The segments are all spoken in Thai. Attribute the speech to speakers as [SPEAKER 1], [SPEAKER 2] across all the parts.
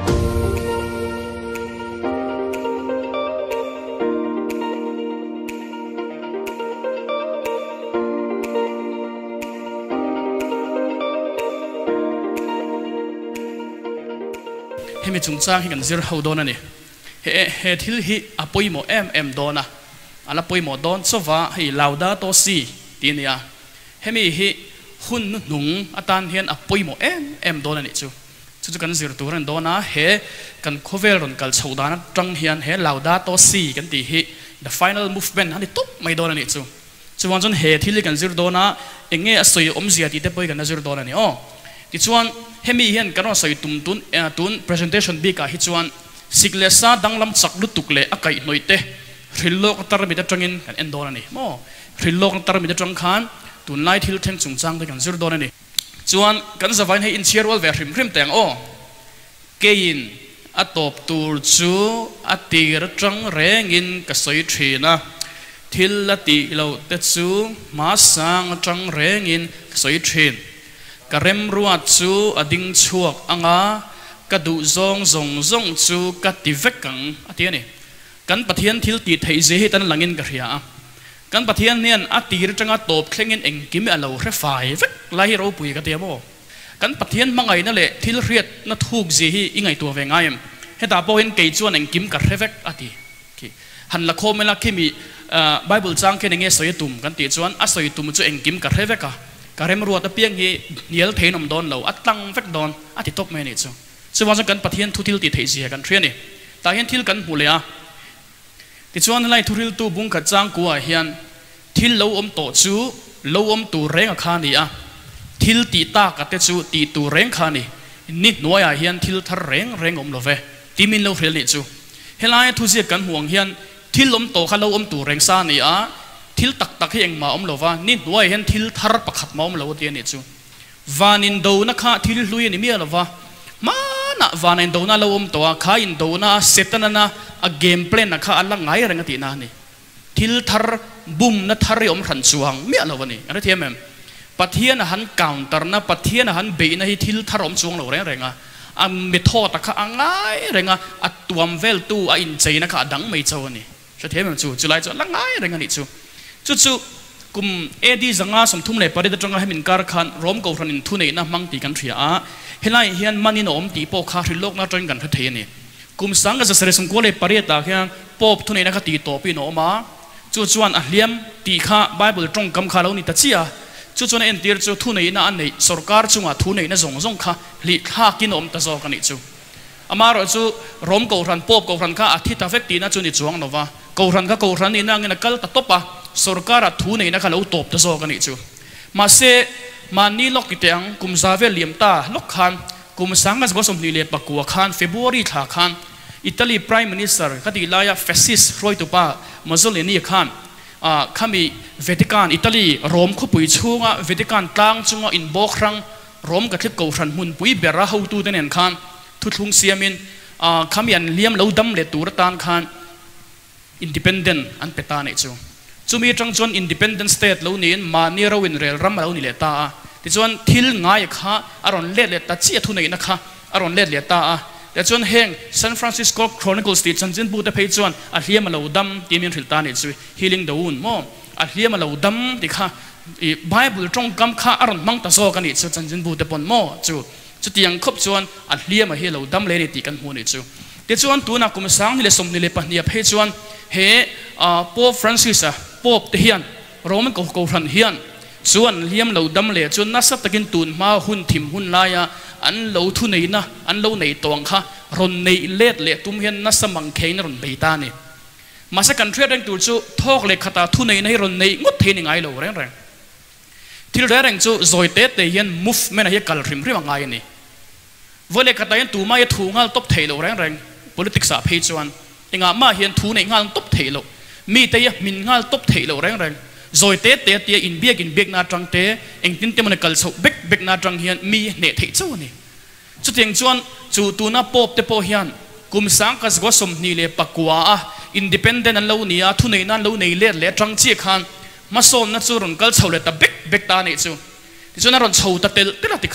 [SPEAKER 1] ให้มีจุงจ้างให้กันซิร์เขาโดนนี่เฮทิลฮิอปุยโมโดนนะอันละปุยโมโดนโซฟาให้ลาวดาโตซีตีนี่อ่ะให้มีฮิหุ่นหนุ่งอัตานเฮียนอปุยโมโดนนี่จู่กันซิร์ตัวนั้นโดนนะเฮกันโคเวลรอนกัลชาวดานะจังเฮียนเฮลาวดาโตซีกันตีฮิ the final movement ฮันนี่ตุ๊บไม่โดนนี่จู่วันจนเฮทิลกันซิร์โดนนะเองเงี้ยสวยอมเสียตีเตปุยกันซิร์โดนนี่อ๋อที่ชวนเฮมีเห็นกันว่าสวยตุน presentation บีกับฮิชวนสิกเลซ่าดังลำสักลุตุกเลอากาศหน่อยเตะริลโลกตาร์มิดจังอินกันเอ็นโดนนี่โม่ริลโลกตาร์มิดจังขันตุนไลท์ฮิลเทงจุงจังด้วยกันซิร์โดนนี่ชวนกันจะฟังให้อินเชียร์วัลเวริมแต่งโอเกยินอัตบตูจูอัติรจังเรงอินกับสวยทีนะทิลละติเราเตจูมาสังจังเรงอินกับสวยทีกระเรมรัวจูอดิ่งชวกอ่างกระดูซงจูกระติเวกังอันนี้กันปะเทียนทิลติไทยเจฮิตันหลังอินกระเฮียกันปะเทียนเนี่ยอัติรจังอัตบเคร่งอินเองกิมอัลเราเรฟายเวกไล่เราปุยกระเทียบกันปะเทียนมังไงนั่นแหละทิลเรียดนัทฮูกเจฮิอิงไงตัวเวงไงเฮตาโปเห็นเกยจวนเองกิมกระเรเวกอันนี้หันละโคเมลักที่มีไบเบิลจังแค่ในเงี้ยสวยตุ่มกันติจวนอัสวยตุ่มจูเองกิมกระเรเวกกระเรมรัวตะเปียงฮีเนียลเทนอมโดนเราอัดตั้งเวกโดนอัติตบเมนิจูซึ่งวันกันปะเทียนทุทิลติเทเสียกันเทรนี่แต่เห็นทิลกันหูเลยอ่ะติจวนไล่ทุทิลตูบุงกัดจางกัวเฮียนทิลเราอมโตจูเราอมตูเร่งขานี่อ่ะทิลตีตากัดเตจูตีตูเร่งขานี่นิดหน่วยเฮียนทิลทะเร่งอมโลเวตีมินเราเฟรลิจูเฮลัยทุเสียกันห่วงเฮียนทิลอมโตข้าเราอมตูเร่งซานี่อ่ะทิลตักให้เองมาอมโลวานิดหน่วยเห็นทิลทะรประคัดมาอมโลวเตียนี่จูวานินโดนักข้าทิลลุยนี่มีอะไรวะมานะวานินโดน่าเราอมตัวข้าอินโดน่าเซตนั่นนะa game plan นะข้าอัลลังไงเรื่องที่นั่นนี่ทิลทาร์บุมนัทาริอมขันช่วงมีอะไรวะนี่อะไรที่เอ็มปัทเทียนหันกาวน์เตอร์นะปัทเทียนหันเบย์นะที่ทิลทาร์อมช่วงเราเรื่องอ่ะอันเมทอดข้าอังไงเรื่องอ่ะอัตตัวมเวลตู้อินใจนะข้าดังไม่เจ้านี่ใช่ที่เอ็มจู่ไล่จู่ลังไงเรื่องนี้จู่กุมเอดีจังอาสมทุ่มเลยประเดี๋ยวจังอาให้มินการขันรวมกับรันินทุนนี่นะมังตีกันเถียเฮลัยเฮียนมันนี่น้อมตีโปคาริโลกน่าจอยกันทัดเทียนี่กุมสังกัจะเสด็จสมควรเลยประเดี๋ยวตาเฮียนปอบทุนนี่นะข้าตีโตปีโนมาจู่อันเลียมตีข้าไบเบิลตรงกำข้าเรานี่ตัดเสียจู่เอ็นตีจู่ทุนนี่นะอันนี้สรการจู่ว่าทุนนี่นะส่งข้าลิข้ากินอมตะโซกันนี่จู่อามาเราจู่รวมกับรันปอบกับรันข้าอาทิตย์ตาเฟกตีนะจู่นี่จวงโนวากับรันนี่นะเงินกัลตัดตบปะสรการทุนนี่นะข้าเราตบตะโซกันนี่จู่มาเซมันนี่ล็อกกิเตียงกุมซาเวลียมตาล็อกขันกุมสังกัสก็สมนิเลปกัวขันเฟบรุรีท่าขันอิตาลีพรีเมียร์มินิสเตอร์คดีลายาเฟซิสรอยตุปามาโซเลนีขันขามีเวติกันอิตาลีโรมคุปุยชูงะเวติกันตั้งจุงะอินโบครังโรมกับที่เกาหลีมุนปุยเบราฮูตูเดนขันทุทุงเซียมินขามีอันเลี้ยมเหลาดำเลตูรตานขันอินดิเพนเดนต์อันเปตาเนจูมีจังจวนอินดิเพนเดนต์สเตทเหล่านี้มาเนรวินเรลรัมเหล่านี้เลตาที่จวนทิลง่ายข้าอารอนเล็ดเลตาเจียทุนนี้นะคะอารอนเล็ดเลตาแต่จวนเฮงซานฟรานซิสโกโครนิคอลสตีจันจินบูตะเพย์จวนอาเลียมาเหล่าดำที่มีถิลตาเนจูฮีลิงดาวน์โมอาเลียมาเหล่าดำที่ข้าไบเบิลตรงกำข้าอารอนมังตะโซกันนี่จูจันจินบูตะปนโมจูที่ยังคบจวนอาเลียมาเฮเหล่าดำเลนิติกันหัวนี่จูแต่จวนตัวนักกุมสังนี่เลสมนี่เลปนี่เพย์จวนเฮโป๊ปฟรานซิสโป๊ปเทียนโรมันก็โกรันเฮียนส่วนเลี้ยมเหล่าดำเละจนนัสตะกินตูนมาหุ่นทิมหุ่นลายอันเหล่าทุนนี้นะอันเหล่าในตวงค่ะรอนในเล็ดเละตุ้มเฮียนนัสมังเคงรอนเบตานี่มาสักกันเทรดแรงตูจูทอกเล็กขตาทุนในรอนในงดเทนิงไงเหล่าแรงที่แรงจูจอยเตะเฮียนมุฟแม่นเฮียกัลริมริมไงนี่วันเล็กขตาเฮียนตูมาเฮียถูงาลตบเทเหล่าแรง politics เพจวันเองมาเฮียนถูในงาลตบเทเหล่ามีแต่ยังมินงาลตบเทเหล่าแรงจอยเตะอินเบียกนาจังเตะเองตินเตมันกัลสูเบกนาจังเฮียนมีเนเทเจ้านี่จุดเองจวนจูตูน่าปอบเตปอเฮียนกุมสังกัสก็สมนี่เลยปักว่าอินดิเพนเดนต์นั่นเราเนี่ยทุนในนั้นเราในเล่จังเจี๊ยขันมาสอนนั่นจูรุนกัลสูเลยแต่เบกตานี่จูที่จวนนั่นรอนสูตะเตลติละติขัน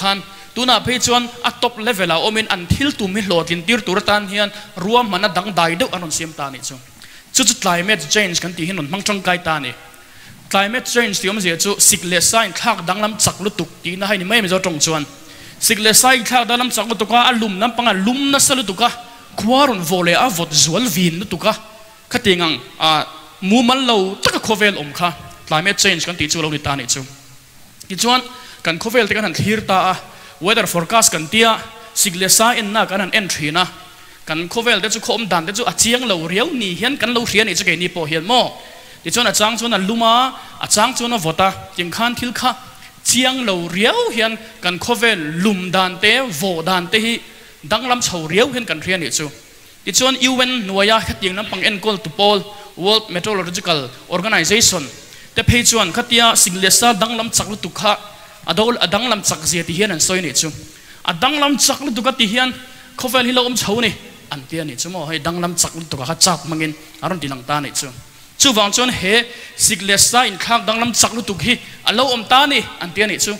[SPEAKER 1] tuna phei chuan a top level a omin an thil tu mi hlotin tir tur tan hian ruam mana dang dai deuh anon siam ta ni chu climate change kan ti hin on mangtang kai ta ni climate change ti om je chu sikle sign thak danglam chaklu tuk ti na hai ni mai me zo tong chuan sikle sign thak danglam chaklu tuka alum nam panga lum na salu tuka kwarun vole a vot zual vin nu tuka khatingang a mu man lo taka khovel om kha climate change kan ti chu lo ni ta ni chu ti chuan kan khovel te kan han thir ta a weather forecast kan tia sikle sa in na kan an entry na kan khovel te chu khom dan te chu a chiang lo riau ni hian kan lo hrian ni chu ke ni po hian mo ti chuan a chang chuan a luma a chang chuan a vota ting khan thil kha chiang lo riau hian kan khovel lum dan te vo dan te hi danglam chho riau hian kan hrian ni chu ti chuan UN nuaya khating lam pang en kol tu pol World Meteorological Organization te phei chuan khatia singlesa danglam chaklu tu kha adol adanglam chak zia ti hian an soi ni chu adanglam chaklu tu ka ti hian khovel hi lo om chho ni an tia ni chu mo hei danglam chaklu tu ka chak mangin aron tilang ta ni chu chu wang chuan he siglesa in khak danglam chaklu tu hi alo om ta ni an tia ni chu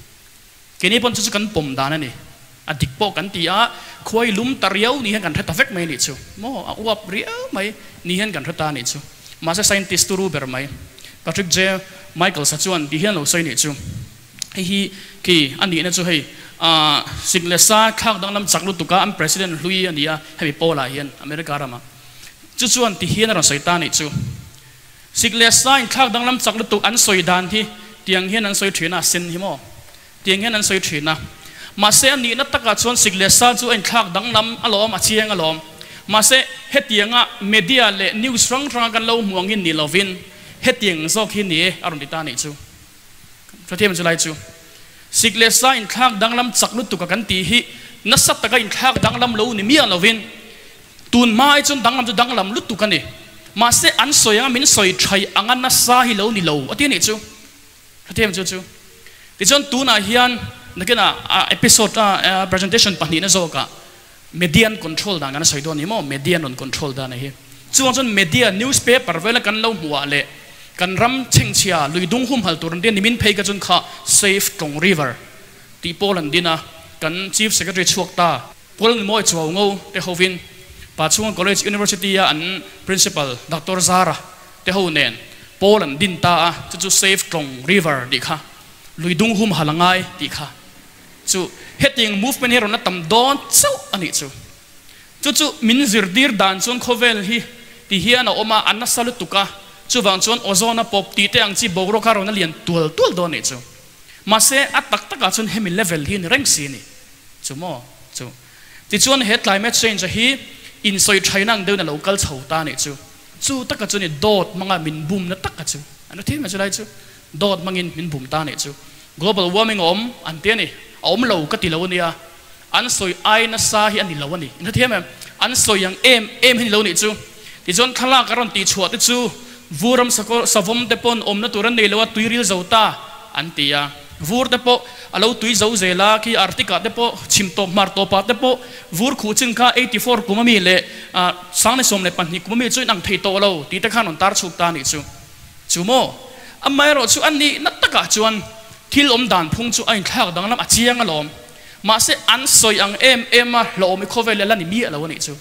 [SPEAKER 1] keni pon chu kan pom dan ani adik po kan ti a khoi lum tariau ni han kan thata vek mai ni chu mo a uap riau mai ni han kan thata ni chu ma sa scientist tu ru ber mai Patrick J Michael sa chuan ti hian lo soi ni chu hi ki ani na chu hei siglesa khak danglam chaklu tu ka am president Louis ania hemi pola hian America rama chu chuan ti hian ron soi ta ni chu siglesa in khak danglam chaklu tu an soi dan thi tiang hian an soi thina sin hi mo tiang hian an soi thina ma se ni na taka chuan siglesa chu en khak danglam alom a chiang alom ma se hetianga media le news rang rang kan lo muangin ni lovin hetiang zok hi ni aron ti ta ni chu thathem chu lai chu siglesa in khak danglam chaklu tu ka kan ti hi na sat taka in khak danglam lo ni mi lovin tun mai chun danglam lu tu kan ni ma se an soya min soi thai angan na sa hi lo ni lo ati ni chu thathem chu chu ti chon tu na hian nakena episode presentation pani na zoka median control da ngana soido ni mo median on control da na hi chuan media newspaper vela kan lo huwa le kan ram chengchia luidung hum hal tur den nimin phei ka chun kha safe tong river ti polan dina kan chief secretary chuakta poln moi chuaw ngo te hovin pa chuang college university ya an principal Dr. Zara te ho nen polan din ta chu safe tong river di kha luidung hum halangai ti kha chu heting movement hero na tam don chu ani chu min zirdir dan chon khovel hi ti hian a oma anna salu tuka chu wang chon ozona pop ti te ang chi bogro karo na lian tul don ni chu ma se atak taka chon hemi level hi rank si ni chu mo chu ti chon he climate change hi in soi thainang de na local chho ta ni chu taka chu ni dot manga min boom na taka chu ano the ma chu lai chu dot mangin min boom ta ni chu global warming om an te ni om lo ka ti lo nia an soi ai na sa hi an ni lo ni na thiam an soi yang em hin lo ni chu ti chon khala karon ti chhuat te chu vuram sako savom te pon om na turan nei lo tuiril zota an tia vur te po alo tui zo zela ki artika te po chimto mar to pa te po vur khu chin kha 84 kumami le sang ne som le pan ni kumami chu nang thei to lo ti ta khan on tar chuk ta ni chu mo amai ro chu an ni na taka chuan thil om dan phung chu ain thak danglam a chiang alom ma se an soi ang em a lo mi khovel la ni mi alo ni chu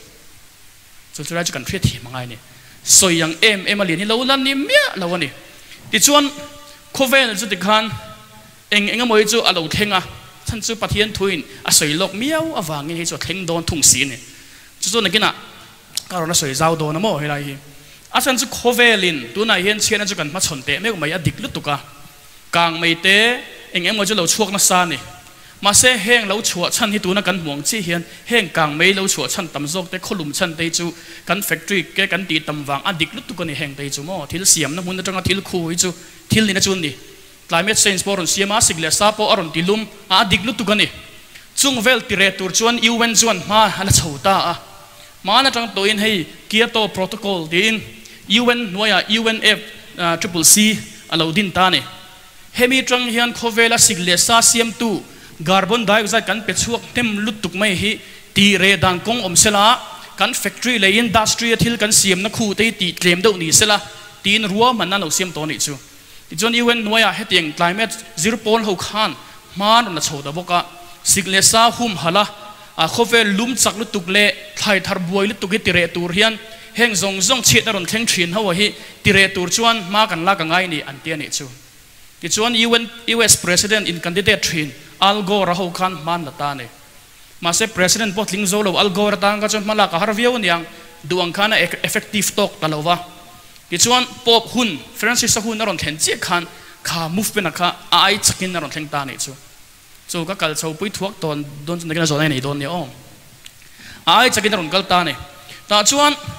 [SPEAKER 1] ra chu kan thre thi mangai ni soi ang em a li ni lo lan ni mi alo ni ti chuan khovel chu ti khan eng moi chu alo thenga chan chu pathian thuin a soi lok miau awang hi chu theng don thung si ni chu na kina karona soi zau do na mo helai hi a chan chu khovelin tu na hian chena chu kan ma chonte me mai a dik lu tuka kang mai te eng moi chu lo chuak na sa ni ma se heng lo chua chan hi tu na kan muang chi hian heng kang mai lo chua chan tam jok te kholum chan te chu kan factory ke kan ti tam wang a dik lu tu kan heng te chu mo thil siam na mun na tanga thil khu hi chu thil ni na chun ni climate change poron siama sigle sa po aron tilum a dik lu tu kan ni chung vel ti re tur chuan UN chuan ma hala chhota a ma na tang to in hei Kyoto protocol din UN noya UNF CCC alo din ta ni hemi trang hian khovela sigle sa siam tu carbon dioxide kan pechuak tem lutuk mai hi ti re dan kong omsela kan factory le industry thil kan siam na khu te ti tlem do ni sela tin ruwa manna no siam to ni chu ti jon UN noya hetiang climate 0 pol ho khan man na chhoda boka สิกเลสาหุ่มฮะละเขาเวลลุ่มจักลุตุกเละไทยทาร์บวยลุตุกติเรตูเรียนเฮงซงเชียดรอนเทงชินเขาว่าฮิติเรตูชวนมากันละกันไงนี่อันเตียนี่จูที่ชวน US President in candidate ชินอัลโกอร์เขาคันมันละตาเนี่ยมาเซ President พอทิ้งโซโลอัลโกอร์ต่างกันจนมาละกับฮาร์วิโอนี่ยังดวงคันeffective ตกตลอดว่าที่ชวนปอบหุ่นฟรานซิสหุ่นนรอนเทนเจียคันขา move เป็นนะคะไอจักินนรอนเทงตานี่จูก็กัลโซปุยทวกตอนโดนในกันโซนไหนโดนเนี่ยอ้อไอจักินนรอนกัลตาเนี่ยแต่ชวน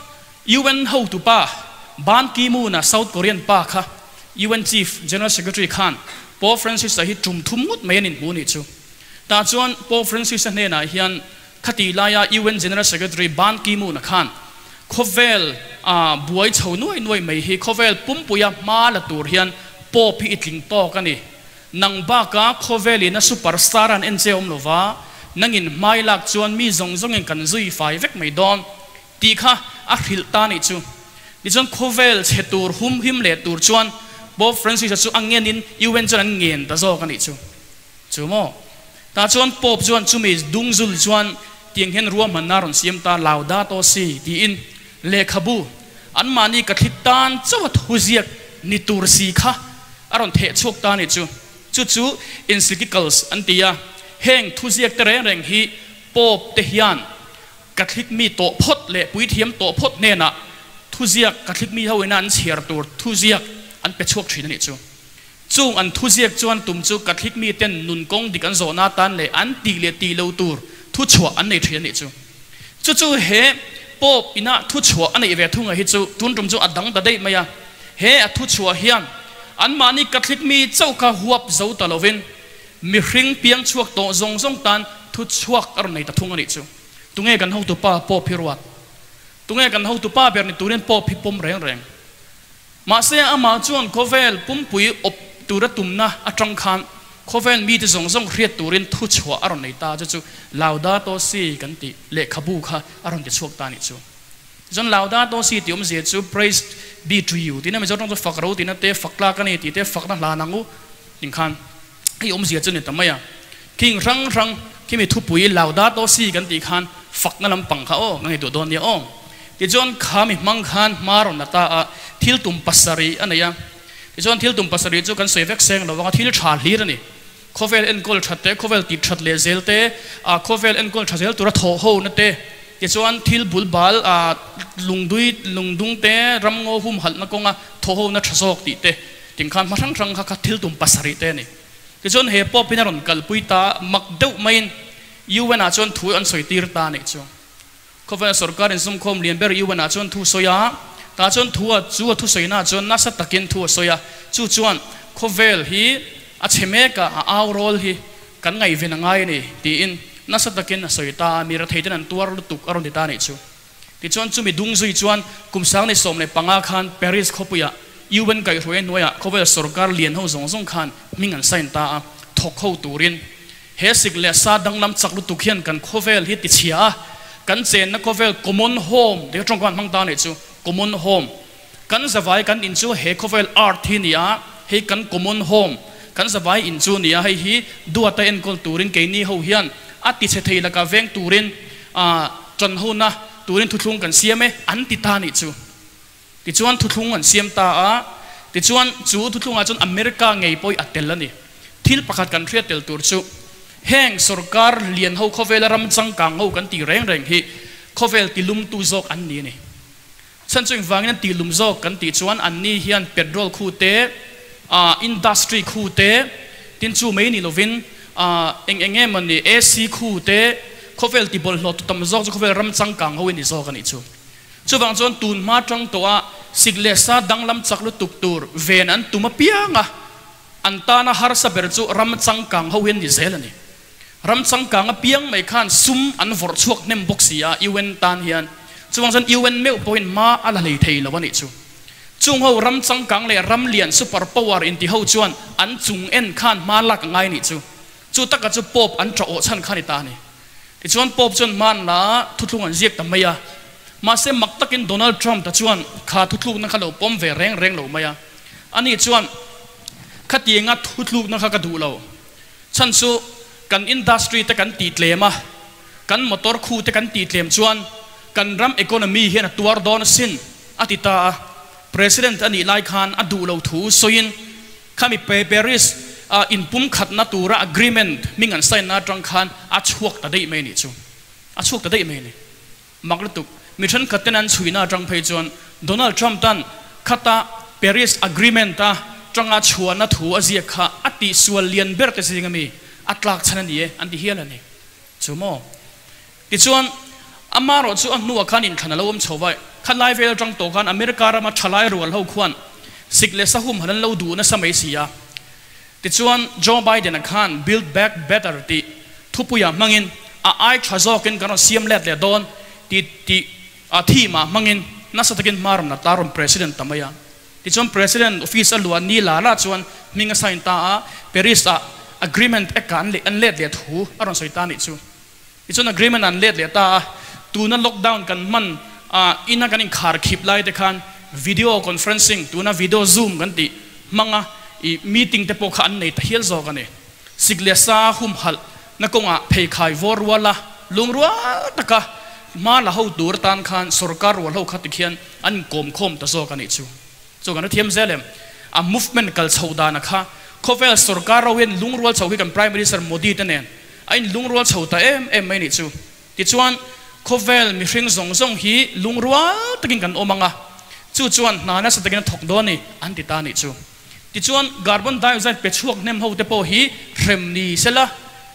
[SPEAKER 1] UN เฮาตุป้าบ้านกีมูนะ South Korean ป้าค่ะ UN Chief General Secretary ขันปอฟรานซิสฮิจุ่มทุ่มงุดไม่นินมูนี่จูแต่ชวนปอฟรานซิสเนี่ยนะเฮียนคดีลาย UN General Secretary บ้านกีมูนะขันเขาเวลบวยเฉาหน่วยไม่ฮีเขาเวลปุ่มปุยมาละตัวเฮียนปอพี่อิดลิงโตกันนี่นังบ้ากาเขาเวลินะซูเปอร์สตาร์อันเอ็นเซอมโลวานังอินไม่หลักชวนมีซงเงินกันซุยไฟเวกไม่ดอนตีค่ะอัคริลตานี่จูดิฉันเขาเวลเชตูร์หุ่มหิมเลตูร์ชวนบอฟรานซิสจูอังเงินินยูเวนจวนเงินตาโซกันนี่จูโมตาชวนปอบชวนจูมีดุงซุลชวนเตียงเห็นรัวมันนารอนเสียมตาลาวดาโตซีตีอินเลขบูอันมานี่กัทิตานเจ้าทุเรียกนิตูร์ซีค่ะอารอนเทชกตานี่จูอินซิกิคัลส์อันตียาเฮงทุเรียกเตะแรงฮีปอบเทียนกัทิกมีโตพดเละปุยเทียมโตพดเนี่ยนะทุเรียกกัทิกมีเท่านั้นเชียร์ตัวทุเรียกอันเป็นชกชีนี่จูอันทุเรียกจวนตุ่มจูกัทิกมีเต้นนุนกงดิกันโซนาตันเลยอันตีเลตีเลวตัวทุชัวอันในเทียนี่จูเฮปอบอินะทุชัวอันในเวทุงไอฮิจูตุนตุ่มจูอัดดังตะได้ไหมยะเฮทุชัวเฮียนอันมานี่กัทิกมีเจ้าข้าหัวเจ้าตะลวินมีริงเปียงชวกโตซงตันทุชัวอันในตะทุงอันนี้จูตุงเอกันเฮาตุป้าปอพิรวัตตุงเอกันเฮาตุป้าเบอร์นี่ตุเรนปอพิปมแรงมาเสียอามาจวนโคเวลปุ่มปุยอบตุระตุมนะอัตรังคันโคเวลมีที่ส่งเรียดตุเรนทุชัวอารมณ์ในตาจูลาวดาโตซีกันติเลขบูค่ะอารมณ์จะชวกตานี่จูจนลาวดาโตซีที่อมเสียจู praise be to you ที่นั่นไม่จต้องจะฝักเราที่นั่นเตะฝักลากันนี่ที่เตะฝักนั่นลานังอูถึงคันให้อมเสียจนเนี่ยทำไมอ่ะคิงรังที่มีทุปุยลาวดาโตซีกันตีคันฝักนั่นลำปังเขาโอ้งั้นให้ตัวโดนเนี่ยโอ้ที่จนขามีมังคันมารอนตาทิลตุมปัสสรีอันนี้ที่จนทิลตุมปัสสรีจูกันเสวกเซงเราว่าทิลชาลีนี่โคเวลเอ็นกอลชัดเตโคเวลติดชัดเลเซลเตโคเวลเอ็นกอลชัดเลตัวโถโฮนั่นเตที่จนทิลบุลบาลลุงดุงเตรำโงหุมหัลนักงาโถโฮนั่นชัดโซกติเตถึงคันมาทั้งค่ะทิลตุมปัสสรีเตนี่ที่จนเฮปอพินารอนกัลปุยตามักเดวไม่ยูเวนัชวนทุยอันสวยตีร์ตานี่จูเขาเป็นสุรการอินสมคมเรียนเบอร์ยูเวนัชวนทุสอยาตาชวนทัวจูทุสอยน่าชวนนัสตะกินทัวสอยาจูชวนเขาเวลฮีอาเชเมกะอาวโรลฮีกันไงเวนังไงนี่ตีอินนัสตะกินสอยตามีรัฐเทนันตัวรุตุกอารมณ์ตานี่จูที่ชวนจูมีดุงซุยชวนกุมสังในสมในปังอาคารปารีสเขาปุยะยูเวนไก่รวยน้อยอะเขาเป็นสุรการเรียนเขาส่งคันมิงันไซน์ตาทกเข้าตูรินเฮสิกเลสาดังลำจักลุตุเขียนกันโคเวลฮิติเชียกันเจนนักโคเวลคอมมอนโฮมเดี๋ยวตรงกันมังตาเนี่ยจูคอมมอนโฮมกันสบายกันอินจูเฮโคเวลอาร์ทีนี่อะเฮกันคอมมอนโฮมกันสบายอินจูนี่อะเฮฮีดัวเตนกอลตูรินเกนี่เฮาเฮียนอัติเชเทยละกาเวงตูรินจนหูนะตูรินทุกทุงกันเสียไหมอันติตานี่จูติจวนทุกทุงกันเสียมตาติจวนจูทุกทุงอาจนอเมริกาไงปอยอัตเตลนี่ทิลประกาศกันเรียดเตลตูร์จูแห่งสุรการเลียนเขาเวลรำจังกังเขากันตีแรงฮีเขาเวลตีลุมตูโซกอันนี้นี่ฉันจึงฟังนั้นตีลุมโซกกันตีชวนอันนี้เฮียนเปโตรลคู่เตอินดัสทรีคู่เตตินจูไม่นี่โลวินเองมันนี่เอซีคู่เตเขาเวลตีบอลหลอดตุ่มโซกเขาเวลรำจังกังเขาเวนี่โซกันนี่จูฟังจนตูนมาจังตัวสิกเลสาดังลำจักลุตุกตูร์เวนันตุมาเปียงอันตานาฮาร์ซาเบรจูรำจังกังเขาเวนี่เซลนี่รำสังกังเปียงไม่ขันซุ่มอันฟอร์ชวกเนมบ็อกซี่อีเวนตันเฮียนจู่วังสันอีเวนเมลพอยน์มาอะไรเลยเทลวันนี้จู่เขารำสังกังเลยรำเลียนซูเปอร์พาวเวอร์อินที่เขาจวนอันจุงเอ็นขันมาลักไงนี่จู่ตักกับจู่ป๊อบอันจะโอชันขันตานี่ที่จวนป๊อบจวนมันละทุกทุกอันเรียกทำไมอะมาเสมักตักินโดนัลด์ทรัมป์แต่จวนขาทุกทุกนั่นเขาเราป้อมเวแรงเราไหมอะอันนี้จวนขัดยังงัดทุกทุกนั่นเขากระดูเราฉันสู้กันอินดัสทรีแต่กันตีเตลมากันมอเตอร์คู่แต่กันตีเตลมชวนกันรัมอีโคโนมีเห็นตัวดอนสินอติตา President อันนี้ไลคันอดูเราถูสยินข้ามีเปเริสอินปุ่มขัดนัตูระ agreement มิงันไซน์นาจังคันอาชวกตัดได้ไม่นี่จูอาชวกตัดได้ไม่นี่มักลุตุกมิฉันขัดนั้นช่วยนาจังเพจวนโดนัลด์ทรัมป์ตันขัดตาเปริส agreement ตาจังอาชวนนัทูอาเซียข้าอติส่วนเลียนเบิร์ตสิ่งมีอัตลักษณ์นี้อันที่เฮียลนี่จูโม่ที่ชวนอามาร์จูอันนัวขันอินขันละวมชาวไว้ขันไลฟ์เอลจังโตขันอเมริกาเรามาทลายรัวเราควรสิกเลสหุ่มหันเราดูนะสมัยเสียที่ชวนโจไบเดนขัน build back better ที่ทุบปุยมังอินไอ้ชาซอกินกันเสียมเล็ดเล็ดโดนที่มามังอินน่าสะกินมารุนนัตารุน president ทำไมอ่ะที่ชวน president office ล้วนนี่ลาชวนมิงสัยตาเปริสagreement เอกอันเล็ดเล็ดหูอารมณ์สวยตานี่ชูที่ชวน agreement อันเล็ดเล็ดตาตูนั้น lockdown กันมันอินนักกันอินขาร์คลิปไลท์กัน video conferencing ตูนั้น video zoom กันติมังmeeting เตปโอขันในทเฮียลโซกันเนี่ยสิกเลสาหุ่มหัลนักกงเพย์ขายวอร์วัลละลุงรัวตะกะมาละเขาดูรตันขันสุรการวัลเขาขัดเขียนอันกลมคมตะโซกันนี่ชูกันนั่นเทียมเซเลมmovement กัลชาวดานะคะเขาเวลสุรการเราเห็นลุงรัวชาวที่กัน prime minister โมดีตั้งเนี่ยไอ้ลุงรัวชาวตาไม่นี่ชูที่ชวนเขาเวลมีสิ่งส่งฮีลุงรัวตะกินกันโอมังอ่ะชวนนานาสตะกินถกโดนนี่อันติตานี่ชูที่ชวนคาร์บอนไดออกไซด์เป็นช่วงเนมเขาเตปโอฮีเรมนีเสละ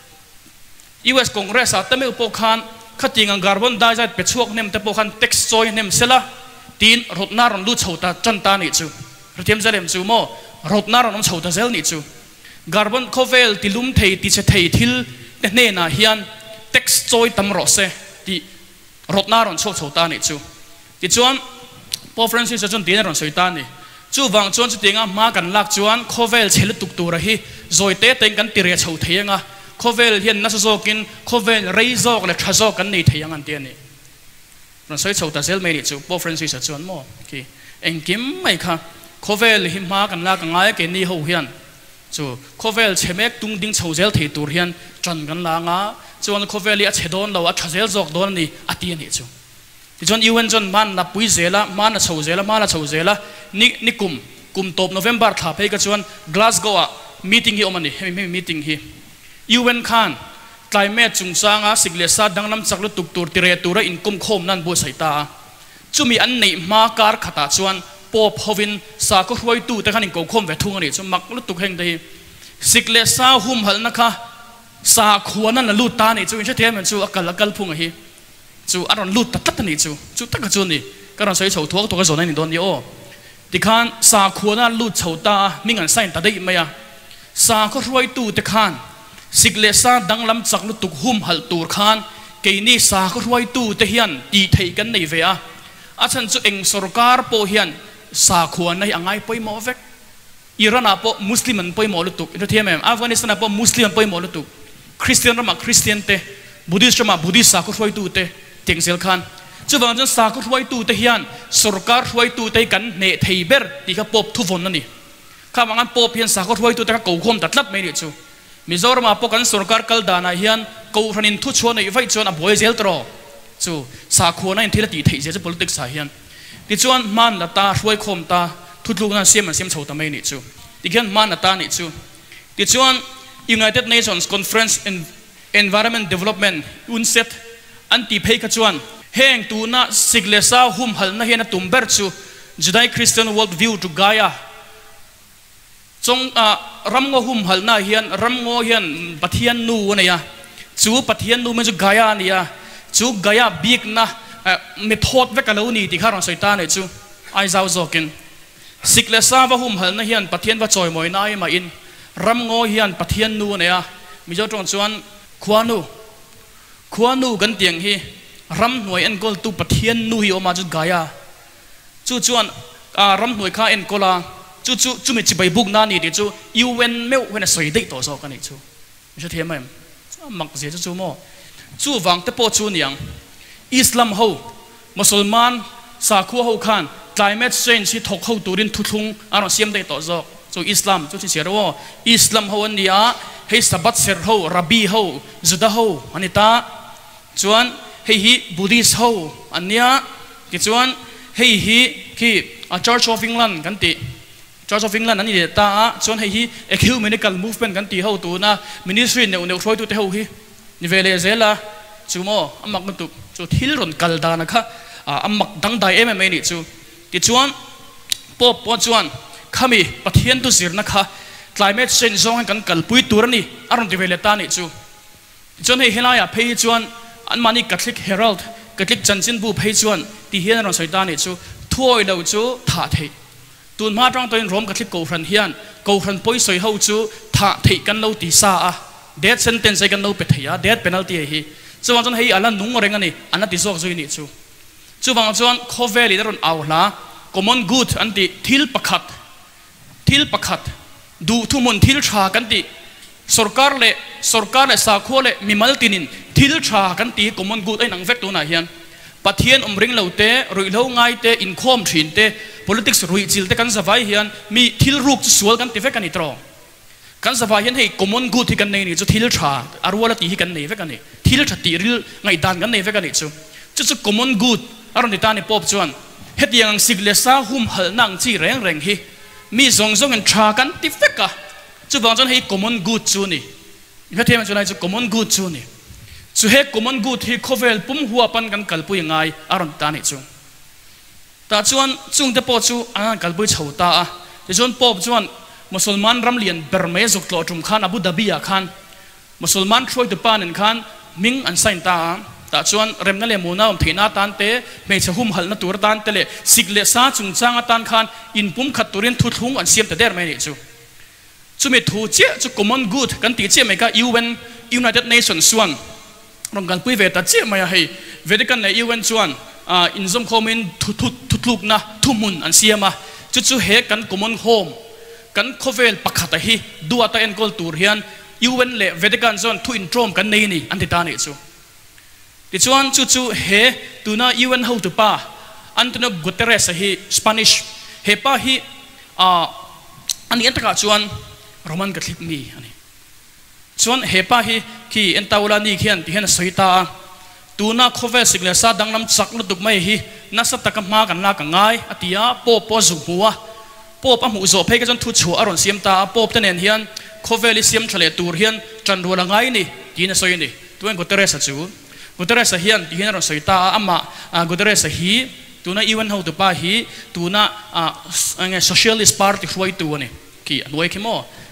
[SPEAKER 1] U.S. Congress แต่ไม่อุปการขัดยิงคาร์บอนไดออกไซด์เป็นช่วงเนมเตปโอคันเท็กซ์ซอยเนมเสละตีนรถนารอนดูชาวตาจันตานี่ชูเทียมเซเลมชูโมรถนารอนชาวตาเซลนี่ชูคาร์บอนโคเวลที่ลุ่มเทติเชเททิลเนน่าเฮียนเท็กซ์ซอยตำรวจเซที่รถนารอนชาวตานี่ชูที่ชวนพอฟรานซิสจนตีนรอนชาวตานี่จู่วังจวนจุดยังมากันลักจวนโคเวลเชลตุกตัวระฮีโจยเตะเต็งกันตีเรียชาวเทียงอ่ะโคเวลเห็นนัสโซกินโคเวลเรย์โซกและทรัโซกันนี่เทียงอันเตียนี่เราใช้ชาวตาเซลไม่ได้จู่พอฟรานซิสจวนโม่ที่เอ็งกิมไม่ค่ะโคเวลหิมมากันลักง่ายแค่นี้เขาเฮียนจู่โคเวลเชเมกตุงดิ้งชาวเซลที่ตัวเฮียนจันกันลางอ่ะจวนโคเวลอัดเชดอนเราอัดทรัเซลโซกโดนนี่อัดเตียนี่จู่ที่จวนยูเอ็นจนมันนับปุยเซละมันนับชาวเซละมันนับชาวเซละนี่กุมตบโนเวมเบอร์ถ้าไปก็ชวนกลาสโกว์มีติ้งฮีอมันนี่ไม่มีติ้งฮียูเอ็นคันไคลเมทจุงสางสิกเลสาดังน้ำจักรตุกตัวติเรตัวระอินกุมโคมนั่นบัวใส่ตาจุมีอันนี้มาการขัดชวนปอบฮวินสาก็รวยตู้แต่ขันอินกุมโคมเวทุงอันนี้จุมักลุตุกแห่งใดสิกเลสาหุ่มหัลนะคะสาขวานั่นลูดตานี่จุอินเชเทียมันจุอักลพุงฮีจูอารมณ์ลุดตัดนี่จูตักกจูนี่ก็เราใช้ชาวทั่วตัวกระสุนนี่โดนเยอะที่ขันสาขวานั่นลุดชาวตามีเงินใส่ตัดได้ไหมอ่ะสาก็รวยตู้ที่ขันสิกเลสาดังลำจักลุตุกหุ่มหัลตูขันเกนี่สาก็รวยตู้ที่เฮียนตีไทยกันในเวียอาจารย์จูเองสุรการโปเฮียนสาขวาในอ่างไงไปหมอเวกอิรันอาโปมุสลิมันไปหมอลุตุกอินเดียแม่อัฟกานิสถานอาโปมุสลิมันไปหมอลุตุกคริสเตียนรามาคริสเตียนเตบุดิสรามาบุดิสสาก็รวยตู้เตเตียงเซลคันจู่วันจันทร์สาก็รวยตู้เทียนสุรการรวยตู้เตกันเนเทเบอร์ที่เขาปบทุกคนนั่นนี่ข้าว่างั้นปบเฮียนสาก็รวยตู้เตเขาโกงคมตัดลับไม่ได้จู่มิจฉามาปกันสุรการกัลดานาเฮียนโกงรันินทุกชนในไฟชนอบวยเซลตรอจู่สาขวานั่นที่ละตีเทเจจะ politics สาเฮียนที่ชวนมันละตารวยคมตาทุกลูกนั้นเสียมันเสียมชาวตาไม่นี่จู่ที่เฮียนมันละตานี่จู่ที่ชวน United Nations Conference in Environment Development อุนเซตอันที่เพย์ขจวนแห่งตัวน่ะสิกเลสาหุ่มหัลน่ะเห็นตุ่มเบิร์ชูจุดได้คริสเตียน world view จุกายะจงรำงอหุ่มหัลน่ะเห็นรำงอเห็นปะเทียนนูเนี่ยจูปะเทียนนูมันจุกายะเนี่ยจูกายะบิ๊กนะไม่โทษเวกันแล้วนี่ที่ข้ารังสายตาเนี่ยจูไอ้เจ้าโจกินสิกเลสาวะหุ่มหัลน่ะเห็นปะเทียนว่าจอยมวยน่ามาอินรำงอเห็นปะเทียนนูเนี่ยมิจฉาตรงชวนขวานูกันเตียงฮีรำหน่วยเอ็นกอลตูปะเทียนนูฮีออกมาจุดกายะจู่รำหน่วยข้าเอ็นกอลาจู่ไม่จิบไปบุกนานี่ดิจู่ยูเวนไม่เว้นสวยได้ต่อสอกันนี่จู่ไม่ใช่เทียมไหมมักเสียจู่โม่จู่วังแต่พอจู่เนี่ยอิสลามเขามุสลิมสาคูเขาขัน climate change ที่ถกเขาตัวดินทุกทุ่งอารมณ์เสียมได้ต่อสอจู่อิสลามจู่ที่เสียรู้ว่าอิสลามเขาอันนี้ให้สับบัตเซอร์โฮรับบีโฮจุดาโฮอันนี้ตาจวนให้ฮีบูดิสโฮอันเนี้ยที่จวนให้ฮีที่Church of England กันติ Church of England อันนี้ตาจวนให้ฮี ecumenical movement กันติเฮาตัวนะ ministry เนี่ยช่วยตัวเฮาฮีนี่เวลาเซล่าจูโมอัมมักมันตุจูทิลรอนกัลดานะคะอัมมักดังได้ไม่นี่จูที่จวนปอจวนขามีปะเทียนตุสิร์นะคะ climate change ซองกันกัลปุยตัวนี่อารมณ์ที่เวลาตานี่จูจวนให้เฮลายาเพย์จวนอันมานี่กัตลิกเฮรัลด์กัตลิกจันจินบูเพย์จวนที่เฮียนเราใส่ตานี่จูทั่วเราจูท่าเทตุนมาตรังตัวรวมกัตลิกกูฟันเฮียนกูฟันปุยสวยเฮาจูท่าเทกันเราตีซาdeath sentence กันเราเป็ดเฮีย death penalty เฮียจูบางจวนให้อันนั้นนุ่งอะไรกันนี่อันนั้นติดโซ่จุยนี่จูบางจวนโคเวลิดรุนเอาละ common good อันที่ทิลปักดูทุกมุนทิลชากันที่สรการเล่สาขวเล่มีมัลตินินทิลชากันที่ common good ไอ้หนังเฟกตัวไหนเฮียนปัทเทียนริงเหล่าเตะรุยเหล่าง่ายเตะอินคอมชินเตะ politics รุยจิลเตะกันสบายเฮียนมีทิลรูกสวยกันที่เฟกันนี่ตรอกันสบายเฮียนให้ common good ที่กันนี่จะทิลชาอารวาลตีที่กันนี่เฟกันนี่ทิลชาตีริลไงด่านกันนี่เฟกันนี่จะ common good อารมณ์ที่ตานี่ปอบจวนเฮ็ดยังสิกเลซ่าหุ่มหัลนังจีแรงฮีมีส่งกันชากันที่เฟกะจะบางจวนให้ common good จูนี่เฮ็ดมันจวนให้ common good จูนี่จูเฮ common good ที่โคเวลปุ่มหัวปันกันกัลปุยง่ายอารมณ์ตานี่จูแต่จวนจุงเตปอจูอันนั้นกัลปุยเฉาตาแต่จวนปอบจวนมุสลิมรำเลียนเบอร์เมซุกโลจุมขันอบูดาบีขันมุสลิมช่วยตัวปานันขันมิงอันไซน์ตาแต่จวนเริ่มนั่นเลยมูนาที่นาตันเตะไม่ใช่หุ่มหัลนาตัวตันเตะเลยสิกเลซ่าจุงจางตันขันอินปุ่มขัดตัวเรียนทุดหุงอันเสียมแต่เดร์ไม่ได้จูไม่ถูกเจ้าจู common good กันตีเจ้าไม่ก็ UN United Nations ส่วนรวมกันปุยเวตัดเจ้าไม่ให้เวทกันใน UN ส่วนอินซอมคอมมินทุดลุกนะทุมุนอันเสียมาจูเฮกัน common home กันโคเวลปักขัดที่ดูอัตเอ็นกอลตูเรียน UN เล่เวทกันส่วนทุอินโทรมกันในนี่อันที่ตานี่จูที่ชวนจู่เฮตัวน่า UN เขาตัวป้าอันตัวน่ากุเตเรสฮีสเปนิชเฮป้าฮีอันนี้อันตรายชวนโรมันกัตลิกมีอันนี้ชวนเฮป้าฮีที่อันตาวลานี่เขียนที่เห็นสวยตาตัวน่าโคเวสิกเลซ่าดังน้ำสักนั่นตุกไม่ฮีนักสัตว์กำมากันลากันง่ายอติยาปอจุหัวปอหมูโจเพกจนทุชัวอารมณ์เสียมตาปอตันเนียนโคเวลิเสียมทะเลตูเฮียนจันรัวละง่ายนี่ที่นั่นสวยนี่ตัวเองกุเตเรสจู่กุเตเรสเฮียนที่เห็นเราสวยตาอามากุเตเรสฮีตัวน่าอีวันเขาตัวป้าฮีตัวน่าไง socialist party ช่วยตัวนี่กี่ด้วยขี้โม่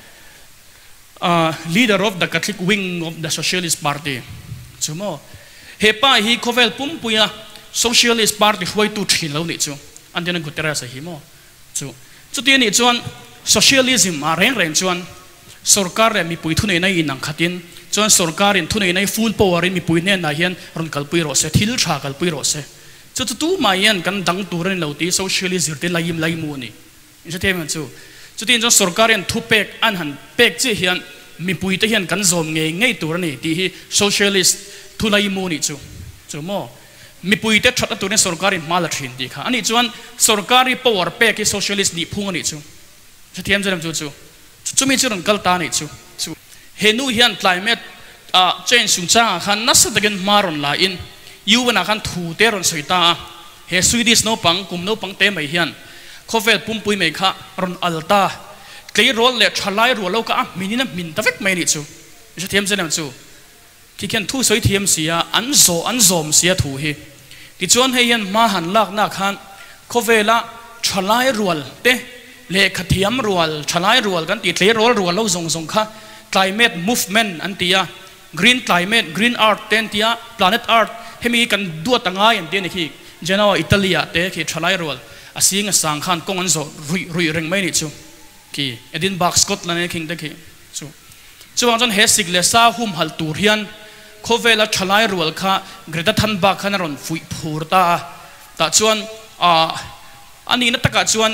[SPEAKER 1] leader of the Catholic wing of the socialist party จู่โม่เฮป้าฮีโคเวลปุ่มปุย socialist party ช่วยตัวทิ้งแล้วนี่จู่อันเดียนกุเตเรสฮีโม่จู่ที่นี่จวน socialism แรงจวนสรการมีปุยทุนในนังขัดินจวนสรการทุนใน full power มีปุยเนี่ยนาเฮียนรุนกัลปุยโรเซทิลชากัลปุยโรเซจู่มาเฮียนกันดังตัวเรนเหล่าที่ socialism ที่ไล่มูนี่จะเทียมกันจู่ที่จวนสรการทุเป็กอันหันเป็กที่เฮียนมีปุยที่เฮียนกันโจมง่ายตัวนี่ที่ socialist ทุไล่มูนี่จู่โม่มีปุยเตชัดตัวนี้สรการมาลทินดีค่ะอันนี้จวนสรการพาวเวอร์เป็กที่ socialist นี่พุ่งนี่จะเทียมจะทำจู่มีจุดนั้นกัลตานี่จู่เฮนูเฮียน climate change สุนทรขันนัสตะกันมารอนลาอินยูวันขันถูเตรอนสวยตาเฮสวีดิสโนปังกุมโนปังเตไม่เฮียนโคเวลปุ่มปุยไม่ค่ะรอนอัลตาเกลียรอลเล็ดชลายรัวเราก็มินินะมินตะเวกไม่นี่จู่จะเทียมจะทำจู่ที่เขียนทูสวยเทียมเสียอันโซมเสียถูเฮที่ชวนให้ยันมาหันลากนักขันโคเวล่าชลายรัวเตเลขเทียมรัวชลายรัวกันติดเลรัวเราส่งค่ะ climate movement อันที่ green climate green art เต็นที่ planet art ให้มีกันดูตั้งง่ายอันที่นี่คือเจนว่าอิตาลีเตะคือชลายรัวอาศัยกันสังขันกงอันโซรุยเร่งไม่นี่จู่คือเอดินบาร์กสกอตแลนด์คิงเตะคือจู่ว่าจนเฮสิกเลซ่าหุ่มฮัลตูเรียนโคเวลชลายรัวค่ะเกรดทันบาร์ขันรอนฟุยพูร์ตาแต่จวนอันนี้นักตะจวน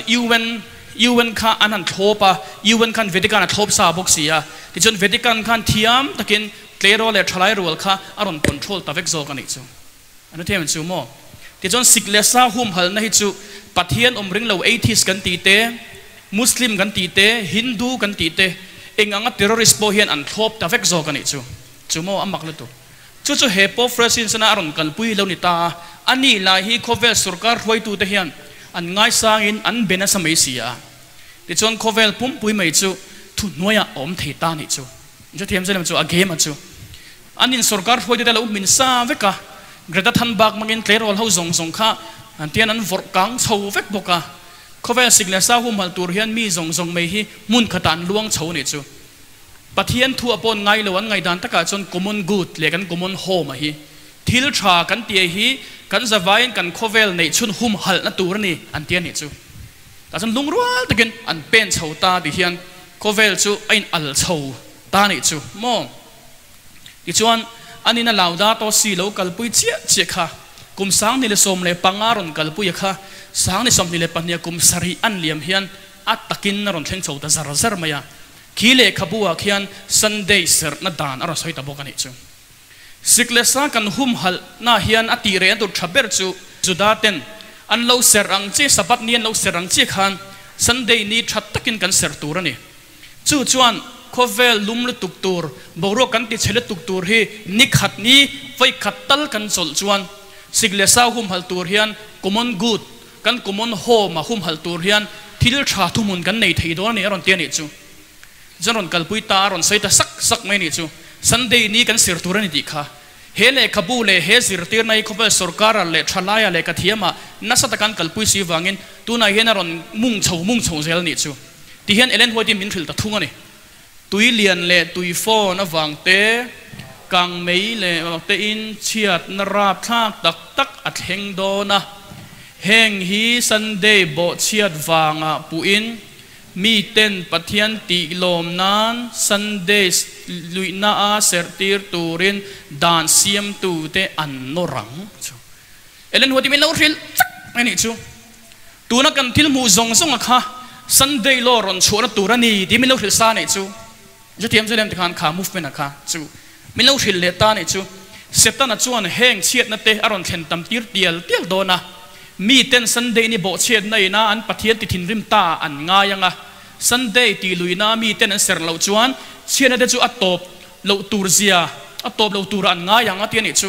[SPEAKER 1] UN ข้าอันนั้นทบUN ข้าเวติกันทบซาบุกเสียที่จนเวติกันข้าเทียมตะกินเกลียร์เลชลายรัวข้าอารมณ์คอนโทรลตะเวกโซกันอีกจู่อันนั้นเทียมจู่โม่ที่จนสิกเลซ่าหุ่มหัลนั่นจู่ปัทเทียนริงเรา80กันตีเตมุสลิมกันตีเตฮินดูกันตีเต eng anga terrorist po hian an thlop ta vek zo kan chu chumo amak le tu chu he po fresin sana aron kan pui lo ni ta ani la hi khovel sarkar hloi tu te hian an ngai sangin an bena samai sia ti chon khovel pum pui mai chu thu noya om thei ta ni chu je thiam selem chu agem chu anin sarkar hloi te la min sa veka greta than bak mangin tlerol ho zong zong kha an tian an vor kang chho vek boka khovel sigla sa hu mal tur hian mi zong zong mai hi mun khatan luang chho ni chu pathian thu apon ngai lo an ngai dan taka chon common good le kan common home hi thil tha kan tie hi kan zawain kan khovel nei chun hum hal na tur ni an tian ni chu ta chon lungrual takin an pen chho ta ti hian khovel chu ain al chho ta ni chu mo ti chuan anina lauda to si lo kalpui chia che kha kum sang ni le som le pangaron kalpui kha sang ni som ni le pania kum sari an liam hian at takin na ron thleng chho ta zar zar maya khile khabua khian sunday ser na dan ara soi ta bokani chu siklesa kan hum hal na hian ati re tu thaber chu judaten an lo serang che sabat nian lo serang che khan sunday ni that takin kan ser turani chu chuan khovel lum le tuk tur boro kan ti chele tuk tur hi ni khat ni vai khatal kan chol chuan siklesa hum hal tur hian common good kan common home hum hal tur hian thil tha thumun kan nei thei do ni aron te ni chu jaron kalpui ta ron saita sak mai ni chu sunday ni kan sir turani ti kha hele khabu le he sir tir nai khopel sarkar le thalaya le kathiama nasata kan kalpui si wangin tuna hian ron mung chho zel ni chu ti hian elen hoi ti min thil ta thunga ni tui lian le tui fo na wangte kang mei le te in chiat na rap thak tak tak at heng do na heng hi sunday bo chiat wanga puin mi ten pathian ti lom nan sunday luina a sertir turin dan siam tu te an norang chu elen hoti min lo ril ani chu tuna kan thil mu zong zong kha sunday lo ron chona turani di min lo ril sa nei chu je tiam jelem te khan kha movement kha chu min lo ril le ta nei chu setana chuan heng chiat na te aron thlen tam tir tial do na mi ten sunday ni bo chiat nei na an pathian ti thin rim ta an nga yanga sunday ti luina mi ten an ser lo chuan chiana de chu atop lo tur zia atop lo tur an nga yanga ti ni chu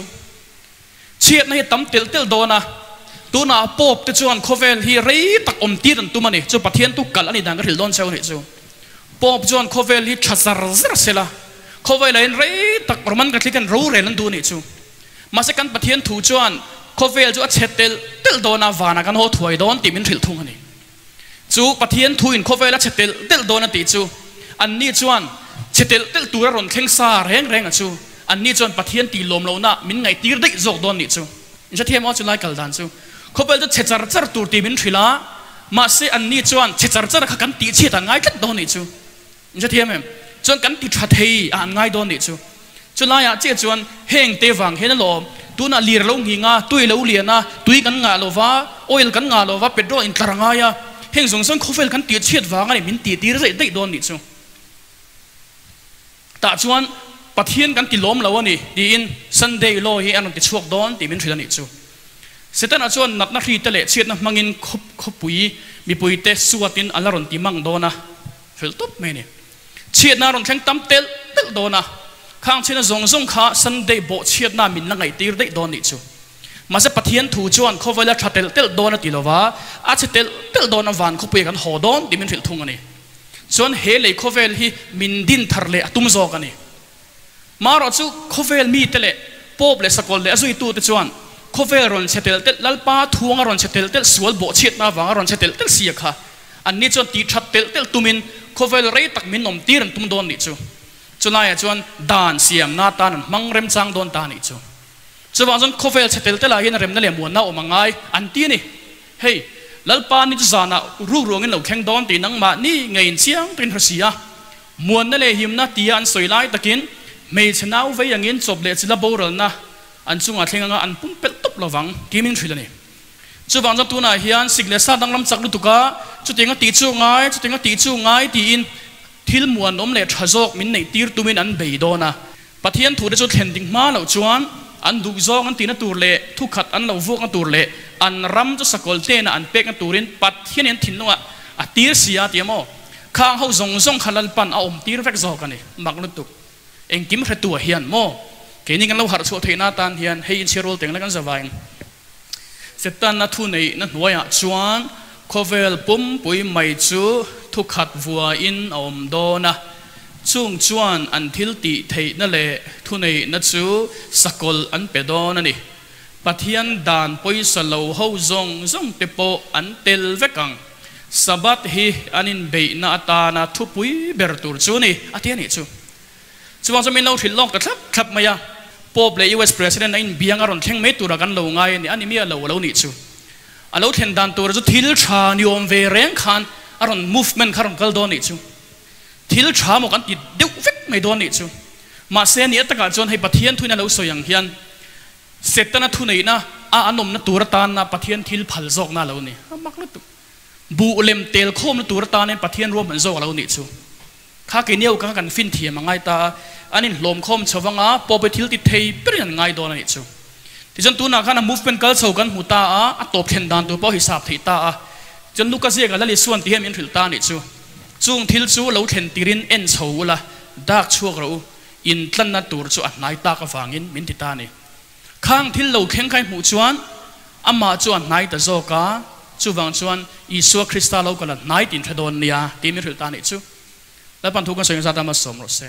[SPEAKER 1] chiat nei tam tel do na tuna pop te chuan khovel hi rei tak om tir an tumani chu pathian tu kal ani dang ril don cheu ni chu pop chuan khovel hi thazar zar sela khovel in rei tak roman ka thlikan ro re lan du ni chu mase kan pathian thu chuan khovel chu a chetel tel do na wana kan ho thuai don ti min thil thung ani chu pathian thu in khovel a chetel tel do na ti chu an ni chuan chetel tel tura ron thleng sa reng chu an ni chuan pathian ti lom lo na min ngai tir dei zok don ni chu in thiam chu lai kal dan chu khovel chu chechar char tur ti min thila ma se an ni chuan chechar char kha kan ti chi ta ngai tlat don ni chu in thiam em chuan kan ti tha thei an ngai don ni chu chu la ya che chuan heng te wang hen lo tuna lir lo nginga tui lo liana tui kan nga lo wa oil kan nga lo wa petrol in tlaranga ya heng zong zong khovel kan ti chiat wanga ni min ti tir zai dei don ni chu ta chuan pathian kan ti lom lo ani ti in sunday lo hi an ti chuak don ti min thila ni chu setana chuan nat na hri te le chiat na mangin khop pui mi pui te suatin alaron ti mang dona fel top me ni chiat na ron thleng tam tel dona khang china zong zong kha sunday bo chiat na min na ngai tir dei don ni chu mase pathian thu chuan khowela thatel tel dona ti lova a chetel tel dona van khopui kan ho don ti min thil thung ani chuan he le khovel hi min din thar le atum zo kan ni maro chu khovel mi tele pop le sakol le azui tu te chuan khovel ron chetel tel lalpa thuanga ron chetel tel sual bo chiat na wanga ron chetel tel sia kha an ni chuan ti thatel tel tumin khovel rei tak min nom tir tum don ni chu chulai chuan dan siam na tan mang rem chang don ta ni chu chuwa chon khovel chetel tela hin rem na le muan na omangai an ti ni hei lalpa ni zana ru ruangin lo kheng don ti nang ma ni ngein chiang tin hrasia muan na le him na ti an soilai takin mei chnau ve angin chop le chila boral na an chunga thlenga an pum pel top lawang kimin thrilani chuwa chon tuna hian sigle sa danglam chaklu tuka chutinga ti chu ngai ti in thil muan om le thazok min nei tir tumin an bei dona pathian thu de chu thlending ma lo chuan an duk zong an tina tur le thu khat an lo vok an tur le an ram chu sakol te na an pek an turin pathian en thin longa a tir sia tiamo ข้างเขาส่งขลันปันเอาตีรเวกจอกันนี่มักลุตุเองกิมเรตัวเฮียนโมเกนี่กันเราหัดชัวเทน่าตันเฮียนให้อินเชโรลเต็งแล้วกันสบายเสร็จตันนัทุนในนั่นหัวอ่ะชวนโคเวลปุ่มปุยไม่จูทุกขัดวัวอินอมโดนะช่วงชวนอันทิลติเทนั่นแหละทุนในนัจูสกลอันเปดอนั่นนี่ปะเทียนดานปุยสโลเฮาส่งเตโปอันเตลเวกังสบัดฮีอันอินเบยนาตานาทุปุยเบอร์ตูร์จูนี่อาทิตย์นี้จูช่วงจะมีเราถิ่นลอกแต่ครับมายาปอบเลย US President นั่นเบียงอารมณ์แข็งไม่ตัวกันเราไงนี่อันนี้มีเรานี่จูเราเห็นดานตัวจูทิลชานิยมเวเรงขันอารมณ์ movement ขันกัลโดนี่จูทิลชาหมกันติดเดือดฟิกไม่โดนนี่จูมาเสียนี่ตะการจนให้ปะเทียนทุนเราสวยอย่างเฮียนเสร็จนั่นทุนนี่นะอันนมนั่นตัวตานนะปะเทียนทิลพัลจอกน่าเรานี่มักลุตุบูเลมเตลโคมนั่นตัวตานเนี่ยปะเทียนรวมมันจอกเรานี่จูข้ากินเนี้ยกันฟินเทียมง่ายตาอันนี้ลมคมชาวงาปอบไปทิลติเทยเปลี่ยนง่ายโดนนี่จูที่จนตัวนักขัน movement กัลโซกันหูตาตบเข็นดานตัวพอหิสับที่ตาจนลูกก็เสียกันแล้วลิส่วนที่เห็นมินถิลตานี่จูจุงทิลจูเราเข็นตีรินเอ็นโซละดักชั่วเราอินตันนัดตัวจูอันนายตากฟังอินมินทิตานี่ข้างทิลเราเข็นใครหูจวนอามาจวนนายตะโจกาจูวังจวนอิสุคริสต์เรากันนายตินทดอนเนี่ยที่มินถิลตานี่จูแล้วปันทุกันส่งสัตย์มาสมรส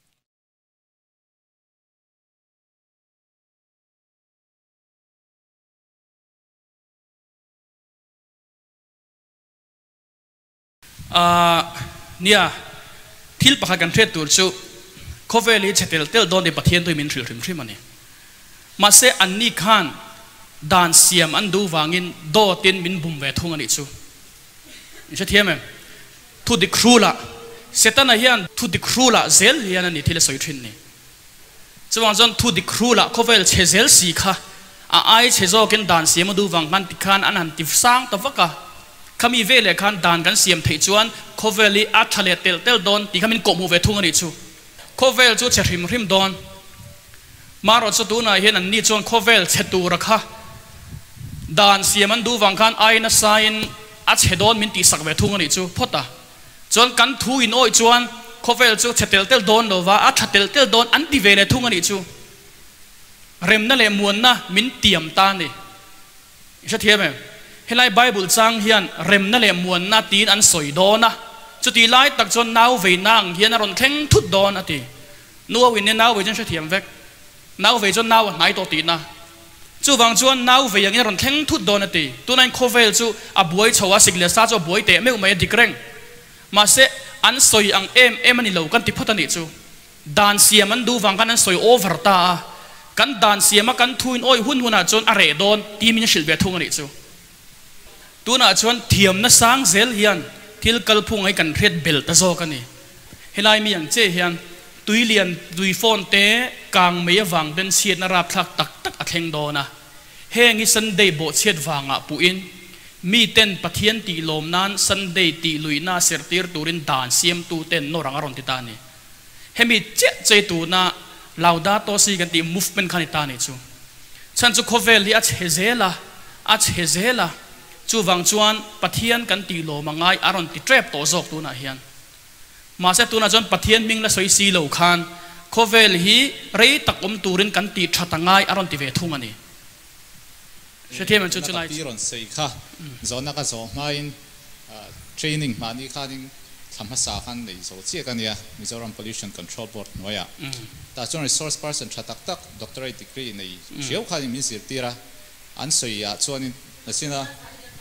[SPEAKER 1] เนี่ยทิลปะกันเทรดตัวจูโคเวลีเชตเตลโดนเดปะเทียนตัวมินทริมมันนี่มาเสอันนี้ขันดานเสียมอันดูวางินโดตินมินบุมเวทุงอันนี้จูนี่ใช่เทียมไหมทุดิครูละเสตันเฮียนทุดิครูละเซลเฮียนนี่ที่เลสอยทินนี่จะว่าจนทุดิครูละโคเวลเชเซลสีค่ะไอเชโซกันดานเสียมดูวังกันติขันอันนั้นติฟซังตะฟักกะขมีเวลคันดานกันเสียมเทจวนโคเวลีอัตทะเลเตลโดนที่ขมินกบมูเวทุงอันนี้จูโคเวลจูเชริมโดนมารถสตูน่าเห็นอันนี้จวนโคเวลเชตูระค่ะดานเสียมันดูวังคันไอนัสไซน์อัตเชโดนมินตีสักเวทุงอันนี้จูพอตาจวนกันทูอินโอยจวนโคเวลจูเชเตลโดนโลว่าอัตเตลโดนอันติเวเลทุงอันนี้จูเร็มนั่นแหละมวนนะมินเตียมตานี่ใช่เทียบไหมเฮลัยไบเบิลจังเฮียนเร็มนั่นแหละมวนนาตีนอันสวยโดนนะจุดที่ไล่ตักจนนาวเวนางเฮียนอารมณ์แข็งทุดโดนอ่ะทีนัววินเนี่ยนาวเวจนเฉทียมเวกนาวเวจนนาวไหนตัวตีนนะจู่วังจวนนาวเวอย่างเงี้ยอารมณ์แข็งทุดโดนอ่ะทีตัวนั้นโคเวลจู่บวยชัวสิกเลสซาจู่บวยเตะไม่อุมาดิเกรงมาเสอันสวยอังมันนี่เหลวกันติดพัฒนิจู่ดานเสียมันดูวังกันอันสวยโอเวอร์ตากันดานเสียมากันทุนโอ้ยหุ่นหุ่นอ่ะจนอะไรโดนตีมินชิลเวทุงอันนี้จู่ตัวน่ะชวนเทียมน่ะสร้างเซลเฮียนที่กัลพุงให้กันเรียดเบลตะโจกันนี่เฮลัยมีอย่างเจ้เฮียนตุยเลียนตุยฟอนเตะกางเมียวังเป็นเชียนราบทักตักอักเฮงโดนะเฮงิสันเดย์โบเชียดวังอ่ะปูอินมีเต้นปะเทียนตีลมนั้นสันเดย์ตีลุยน่าเสร์ตีร์ตูรินดานเสียมตูเต้นโนรังอารอนติตานี่เฮมีเจ๊เจตูน่ะลาวดาโตซีกันตีมูฟเป็นขันิตานี่จูฉันจะโคเวลที่อัจเฮเซล่ะจูวังจวนปะเทียนกันตีโลมังไงอารอนติเทรปโตจอกตัวน่ะเฮียนมาเสตัวน่ะจวนปะเทียนมิงละสวยซีโลคันโคเวลฮีเรย์ตักตูรินกันตีชัดง่ายอารอนติเวทุงอันนี้เชื่อเทียมมันจุดจุดไร
[SPEAKER 2] ตีรอนเสียค่ะจอนนักจอมาอินเทรนนิ่งมานี่ค่ะนี่ทำภาษาคันเลยโซเชียกันเนี่ยมิโซรัม pollution control board น้อยอ่ะแต่จวน resource person ชัดตัก doctorate degree ในเชี่ยวคันมิสิตีระอันสวยอ่ะจวนนี่นั่นสินะ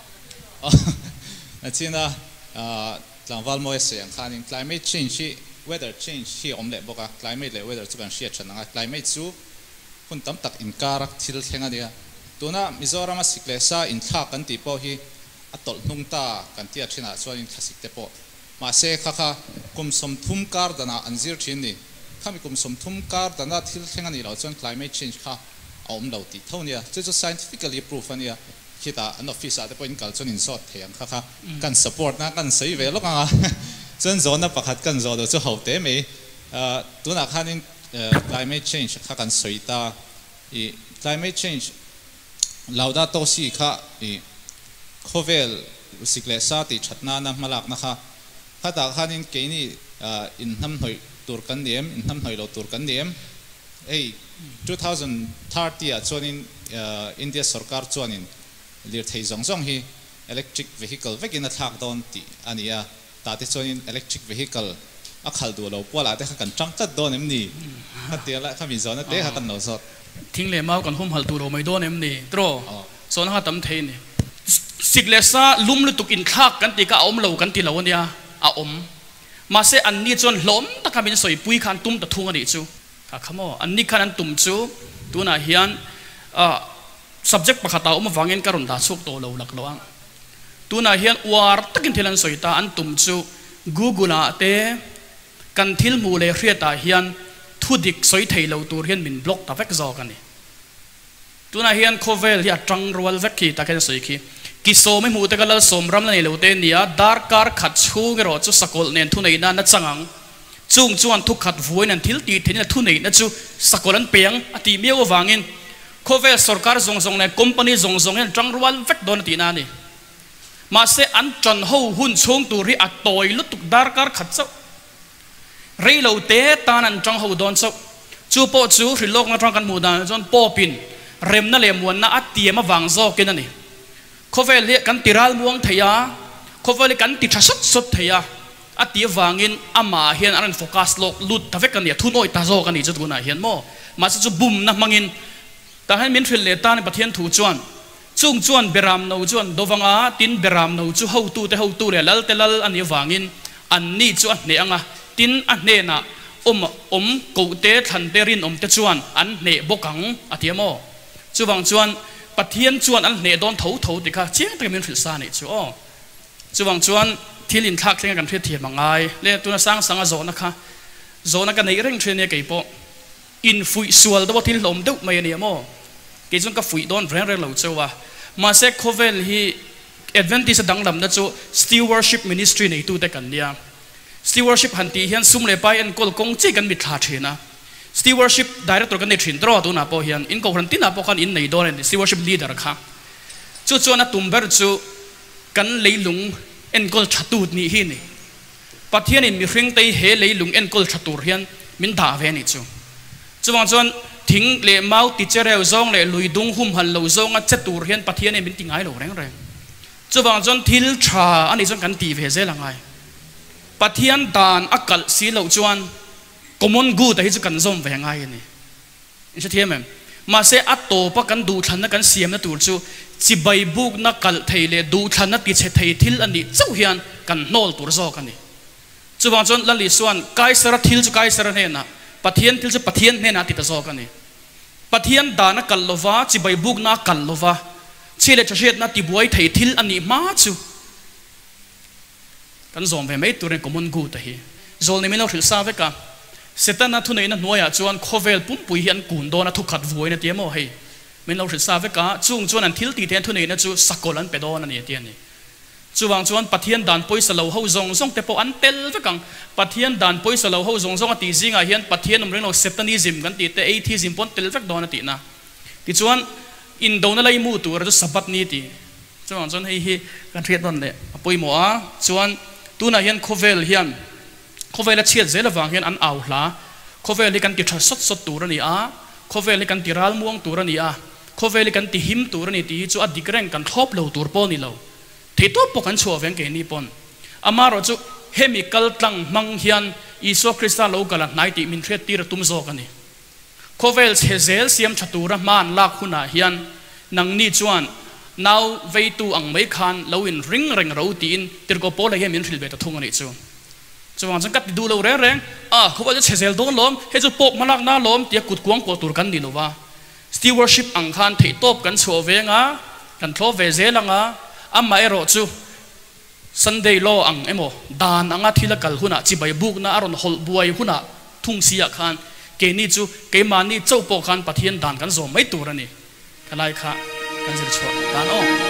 [SPEAKER 2] นั่นสินะหลังวันมวยเสียงคัน climate change weather change ที่อมเล็บบอกว่า climate และ weather จุกันเชียร์ชนะ climate จูคุณตั้มตักอินการักทิลเท่งอันเดียตัวน่ะมิโซรามัสิกเลซ่าอินทักกันตีโพฮีอัตตนุ่งตากันที่อาชินะส่วนอินทัสิกเตโพมาเสกค่ะกุมสมทุมการดนะอันซิร์ชินนี่ข้ามีกุมสมทุมการดนะทิลเท่งอันนี้เราส่วน climate change ค่ะเอาอมเราตีเท่านี้จะ scientifically proof อันนี้คิดว่าอันออฟฟิศอาจจะเป็นการส่วนอินสอดเทียงค่ะกัน support นะกันใส่เวลล์กันจนโซนน่ะประคัดกันโซนเราจะเอาเต็มเลยตัวน่ะค่ะนี่ climate change ค่ะกันสวยตาclimate changeเราได้ตัวสี่ค่ะโคเวลสิกเลซ่าติชัดนานะมาลักนะคะ khát ta khan in cái ni in năm hồi tour cán điểm in năm hồi lâu tour cán điểm ấy 2030 à cho nên India Sarkar cho nên liệt thấy giống giống hi electric vehicle vek in a thak don ti ania ta te cho nên electric vehicle a khal du lo pawla te kan tang tat don em ni hatia la khamin zona te ha kan no sot
[SPEAKER 1] thing le mau kan hum hal tu ro mai don em ni tro son ha tam the ni siglesa lum lu tuk in thak kan ti ka om lo kan ti lo nia a om ma se an ni chon lom ta kamin soi pui khan tum ta thung ani chu ka khamo an ni khan an tum chu tu na hian subject pakhata om wangin karun da chuk to lo lak loang tu na hian war takin thilan soi ta an tum chu google a te kan thil mu le hriata hian thudik soi thei lo tur hian min block ta vek zo kan ni tu na hian khovel ya tang rwal vek ki ta ken soi ki kiso me mu te kala somram la nei lo te nia dar kar khat chu nge ro chu sakol nen thu nei na na changang chung chuan thu khat voin an thil ti thein thu nei na chu sakolan peng ati meu wangin khovel sarkar zong zong ne company zong zong en tang rwal vek don ti na ni ma se an chon ho hun chung tu ri atoi lu tuk dar kar khat chau rei lo te tan an chang ho don chau chu po chu ri lok na tang kan mu dan chon po pin rem na le muan na ati ma wang zo ken ani khovel le kan tiral muang theya khovel kan ti thasat sot theya ati wangin ama hian aran focus lok lut ta vek kan ya thu noi ta zo kan ni chu na hian mo ma chu bum na mangin ta han min thil le ta ni pathian thu chuan chung chuan beram no chuan dowanga tin beram no chu ho tu le lal te lal ani wangin an ni chu an ne anga tin an ne na om ko te than te rin om te chuan an ne bokang atiamo chuwang chuan pathian chuan an ne don tho ti kha chiang te min thil sa ni chu o chuwang chuan thilin thak thlenga kan thri thiam mangai le tuna sang sanga zona ka nei reng thre ne kei po in fui sual do thil lom deuh mai ani amo ke chung ka fui don reng lo chowa ma se khovel hi advantage danglam na chu stewardship ministry nei tu te kan nia stewardship hanti hian sumle pai an kol kong chi kan mi thla thina stewardship director kan nei thin tro tu na po hian in ko ran tin na po kan in nei don en stewardship leader kha chu chona tumber chu kan leilung en kol thatut ni hi ni pathian in mi hring tei he leilung en kol thatur hian min da ve ni chu chuwang chon thing le mau teacher reu zong le luidung hum hal lo zong a chatur hian pathian in min tingai lo reng reng chuwang chon thil tha ani chon kan ti ve ze langai pathian dan akal si lo chuan common good hi chu kan zom ve ngai ni in cha thiam em ma se atto pa kan du than na kan siam na tur chu chi bai buk na kal thei le du than na ti che thei thil ani chau hian kan nol tur zo kan ni chuwang chon lali suan kai sara thil chu kai sara ne na pathian thil chu pathian ne na ti ta zo kan ni pathian dana kal lova chi bai buk na kal lova chile chashet na ti buai thei thil ani ma chu kan zom ve mai tur common good ta hi zol ne mino thil sa ve ka setan na thu nei na noya chuan khovel pum pui hian kun do na thu khat voi na tiamo hei min lo thil sa ve ka chung chuan an thil ti ten thu nei na chu sakolan pe do na ni tian ni chuwang chuan pathian dan poisa lo ho zong zong te po an tel ve kang pathian dan poisa lo ho zong zong ati zinga hian pathian umreng lo satanism kan ti te atheism pon tel vek do na ti na ti chuan in do na lai mu tu ra sabat ni ti chuwang chuan hei hi kan thiat don le apoi mo a chuan tu na hian khovel a chiat zela wang hian an au hla khovel li kan ti thar sot tur ani a khovel li kan ti ral muang tur ani a khovel li kan ti him tur ani ti chu adikreng kan thop lo tur po ni lo thei to po kan chu veng ke ni pon amaro chu chemical tlang mang hian iso krista lo kala nai ti min thret ti ra tum zo kani khovel chezel siam chatura man lak huna hian nang ni chuan now veitu ang mai khan lo in ring reng ro ti in tirko po la hian min thil be ta thung ani chu chuwang chang kat du lo reng khovel chezel don lom he chu pok malak na lom tia kut kuang ko tur kan ni lova stewardship ang khan thei top kan chu venga kan thlo ve zelanga amma ero chu Sunday law ang emo dan anga thila kal huna chi bai buk na aron hol buai huna thung sia khan ke ni chu ke mani chau po khan pathian dan kan zo mai tur ani kalai kha kan jil chho dan o